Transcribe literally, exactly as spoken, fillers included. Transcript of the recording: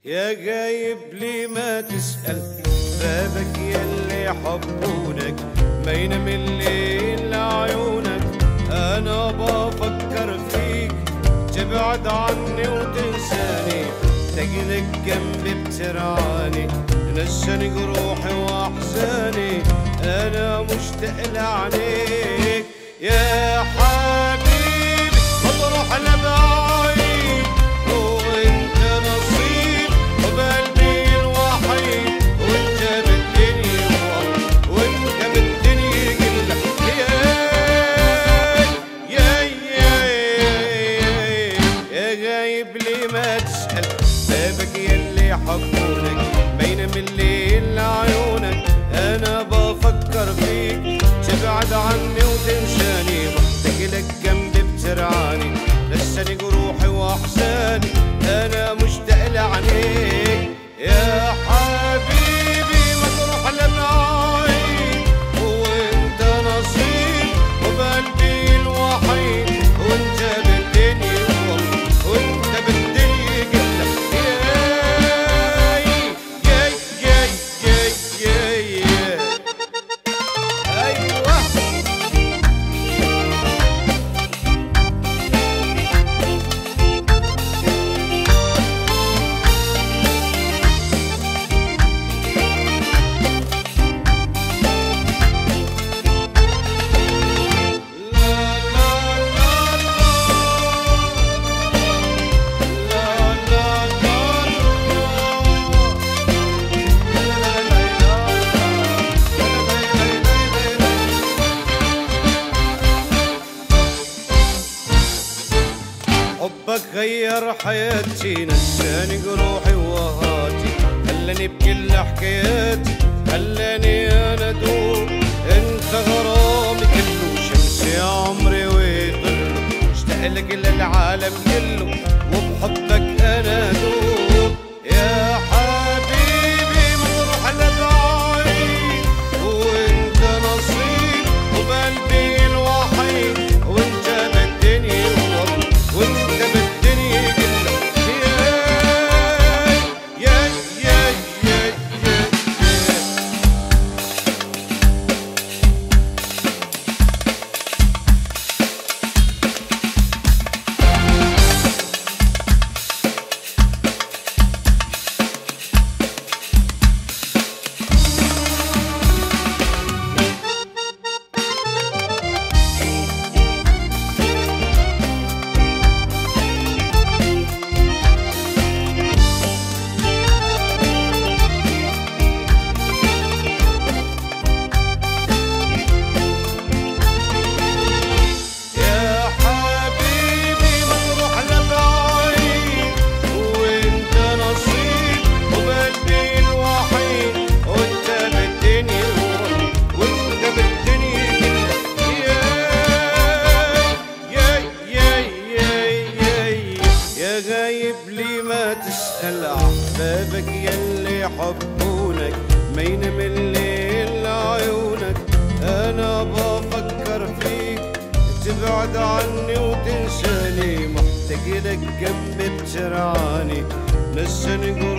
يا غايب لي ما تسأل بابك يلي حبونك ما ينام الليل لعيونك. أنا بفكر فيك تبعد عني وتنساني، تجيلك جنبي بترعاني نساني جروحي وأحزاني. أنا مشتاق لعينيك يا حبيبي مطروح لبعيد، وانت نصيب وبقلبي الوحيد، وانت بالدنيا وانت بالدنيا كلها. يا يا يا يا غايب لي ما تسأل بابك يلي حبونك ما ينام الليل لعيونك. أنا بفكر فيك تبعد عني وتنساني، محتاجلك جنبي بترعاني نساني جروحي وأحزاني. أنا مشتاق لعينيك يا حبيبي مطروح لبعيد، وانت نصيب وبقلبي الوحيد، وانت بالدنيا وانت بالدنيا كلها. ياي ياي ياي ياي ياي ايوه حبك غير حياتي نساني جروحي وهاتي، خلاني بكل حكاياتي خلاني انا ادوب. انت غرامي كله شمسي عمري وكله، اشتاق لك للعالم كله وبحبك انا ادوب. يا حبيبي مطروح لبعيد، وانت نصيب وبقلبي الوحيد، وانت بالدنيا وانت بالدنيا كلها. ياي ياي ياي ياي غايب لي ما تسأل أحبابك يلي حبونك ما ينام الليل لعيونك. أنا بفكر فيك تبعد عني وتنساني، محتاجلك جنبي بترعاني نساني